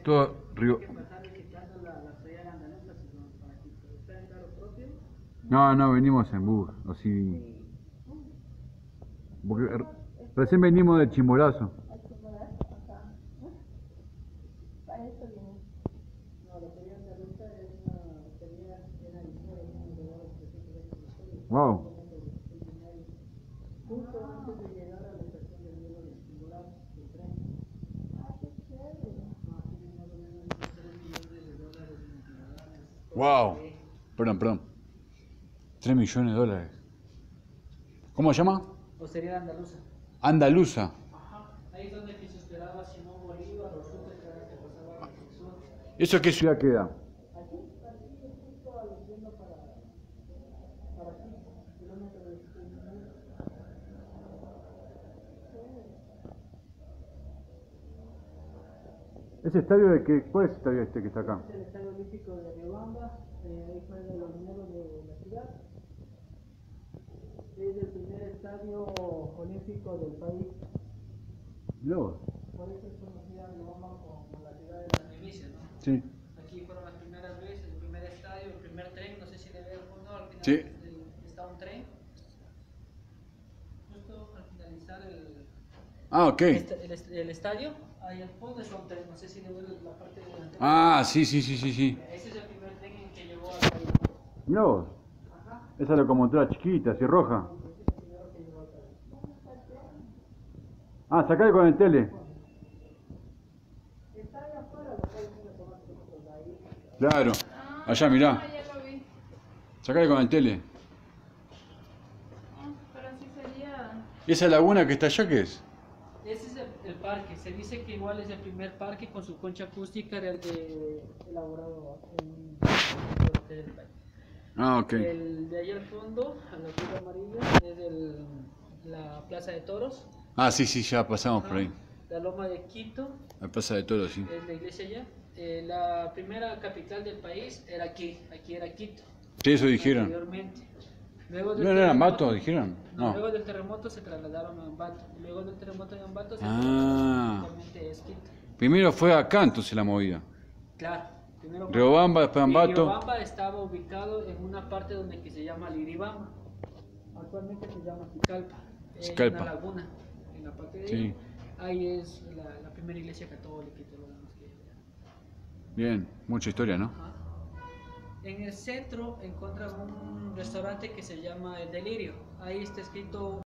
Todo Río. Hay que pasar visitando la ciudad andaluza, si no, para aquí. ¿Está en carro propio? No, no, venimos en bus, así. Porque recién venimos de Chimborazo. Para eso viene. No, la feria andaluza es una feria en la historia, uno de los presentes de la historia. Wow. Justo antes de llegar a la estación del Nuevo de Chimborazo, del tren. Qué chévere. Tiene más o menos $3 millones en antigüedades. Wow. Perdón. 3 millones de dólares. ¿Cómo se llama? Hostería andaluza. Andaluza. Ajá. Ahí es donde se esperaba Simón Bolívar, los rutas que pasaban hacia el sur. ¿Eso qué ciudad queda? Aquí es justo yendo para aquí, kilómetro de 69. ¿Ese estadio de qué? ¿Cuál es el estadio este que está acá? Es el Estadio Olímpico de Riobamba, ahí juegan los mineros de la ciudad. Es el primer estadio olímpico del país. No. Por eso es conocida Riobamba como la ciudad de la primicia, ¿no? Sí. Aquí fueron las primeras veces, el primer estadio, el primer tren, no sé si le ve al fondo, al final Sí. está un tren. Justo al finalizar Ah, ok. el estadio, ahí al fondo está un tren, no sé si le ve la parte delantera. Ah, sí. Ese es el primer tren en que llegó al país. Mirá vos. Ajá. Esa locomotora chiquita, así roja. Ese es el primero que llegó al país. Ah, sacale con el tele. Está ahí afuera, lo cual es una tomar fotos de ahí. Claro. Allá, mirá. Ya lo vi. Sacale con el tele. Pero así sería. ¿Y esa laguna que está allá qué es? Ese es el parque, se dice que igual es el primer parque con su concha acústica elaborado en el norte del país. Ah, ok. El de ahí al fondo, a la cruz amarilla, es la Plaza de Toros. Ah, sí, ya pasamos por ahí. La Loma de Quito, La Plaza de Toros, sí. es la iglesia allá. La primera capital del país era aquí era Quito. Sí, eso dijeron. Anteriormente. Luego del ¿No era terremoto- Ambato, dijeron? No, No. luego del terremoto se trasladaron a Ambato. Luego del terremoto de Ambato se Ah. trasladaron actualmente es Quito. Primero fue acá entonces la movida. Claro. Primero Riobamba, después Ambato. Riobamba estaba ubicado en una parte donde que se llama Liribamba. Actualmente se llama Cicalpa. Hay Cicalpa. una laguna en la parte de Sí. ahí. Ahí es la primera iglesia católica y todo lo demás que hay allá. Bien, mucha historia, ¿no? Ajá. En el centro encuentran un restaurante que se llama El Delirio. Ahí está escrito